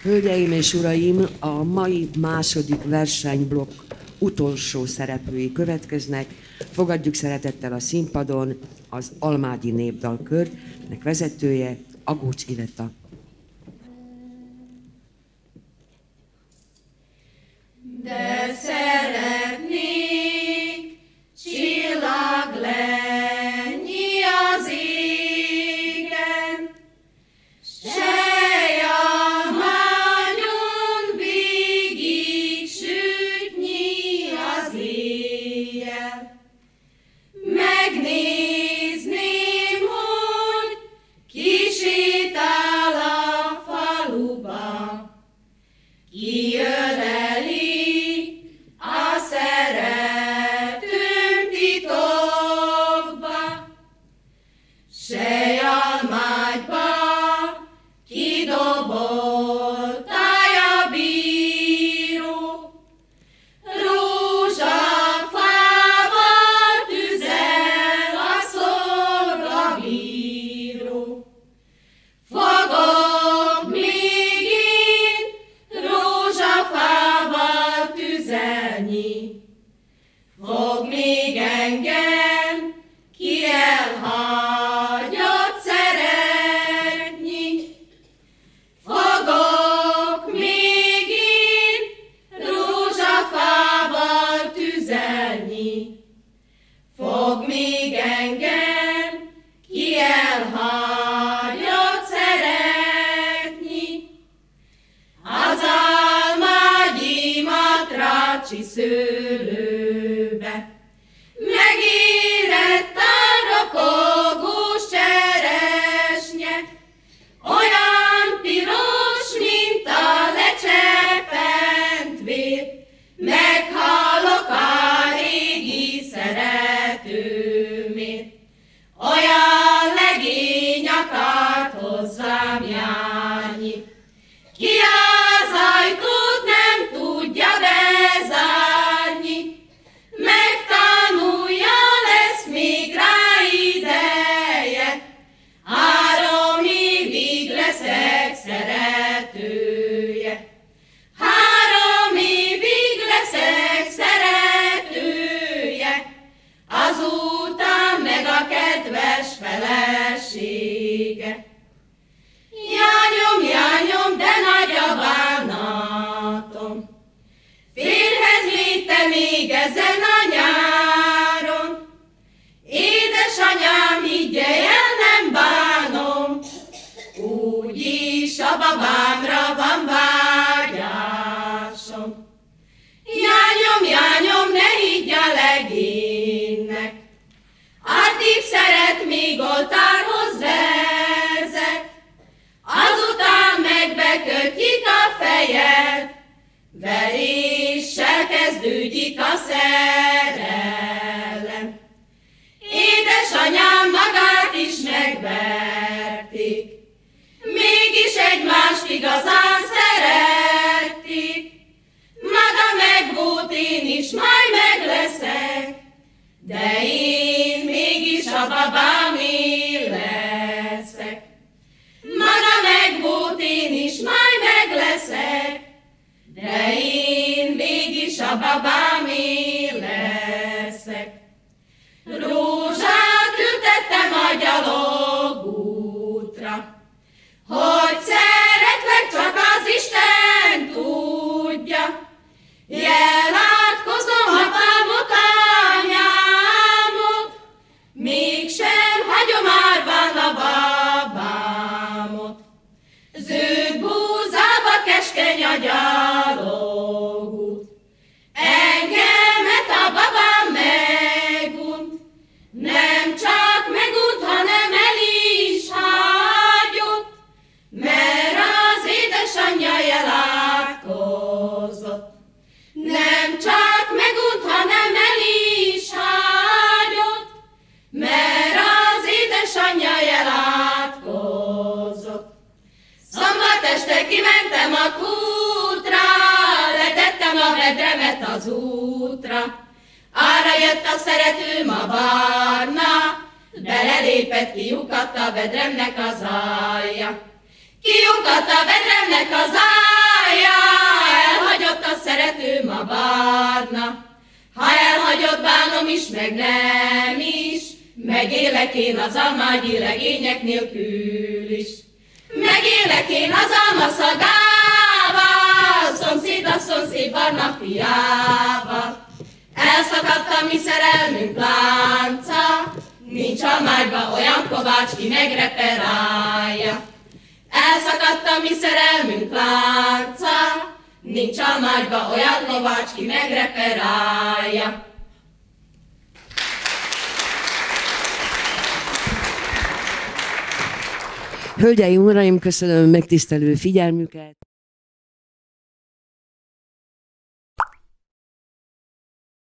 Hölgyeim és uraim, a mai második versenyblokk utolsó szereplői következnek. Fogadjuk szeretettel a színpadon az Almádi Népdalkört, ennek vezetője Agócs Iveta. De szeretnék csillag lenni az égen, selyalmányon végig sütni az éjjel. Megnézném, hogy kisétál a faluba, kiöleli a szeretőm titokba, selyalmágyba kidoboltája bíró, rózsafával tüzel a szolgabíró. Fogok még én rózsafával tüzelni, fog még engem ki elhagyott szeretni. Fogok még én rózsafával tüzelni, fog még engem ki elhagyott szeretni. Az almágyi matrácsi szőlőbe megérett a ropogós cseresnye, olyan piros, mint a lecsepent vér. Meghallok a régi szeretőmért, olyan legény akart hozzám járni. Ki az ajtót nem tudja bezárni, megtanulja, lesz még rá ideje. 3 évig leszek szeretője, 3 évig leszek szeretője, azután meg a kedves felesége. Jányom, jányom, de nagy a bánatom, férhez léte még ezen a nyáron. Édesanyám, higgye el, nem bánom, úgyis a babámra van vágyásom. Jányom, jányom, ne higgy a legénynek, addig szeret, míg oltárhoz vezet, azután megbekötjük a fejed, veréssel kezdődik a szerelem. Édesanyám magát is megverték, mégis egymást igazán szerették. Maga megvolt, én is majd meg leszek, de én mégis a babámé leszek. Maga megvolt, én is majd meg leszek, de én mégis a babámé leszek. Rózsát ültettem a gyalogútra, hogy szeretlek, csak az Isten tudja. Jelátkozom apámot, anyámot, mégsem hagyom árván a babámot. Zöld búzába keskeny a gyalogút, engemet a babám megunt. Nem csak megunt, hanem el is hagyott, mert az édesanyja jelátkozott. Nem csak megunt, hanem el is hagyott, mert az édesanyja jelátkozott. Szombat este kimentem a kútra, letettem a vedremet az útra. Arra jött a szeretőm a barna, belelépett, kiukadt a vedremnek az alja. Kiukadt a vedremnek az alja. Megélek én az almágyi legények nélkül is. Megélek én az alma szagával, szomszéd a szomszéd barna fiával. Elszakadt a mi szerelmünk lánca, nincs almágyba olyan kovács, ki megreperálja. Elszakadt a mi szerelmünk lánca, nincs almágyba olyan kovács, ki megreperálja. Hölgyeim, uraim, köszönöm megtisztelő figyelmüket!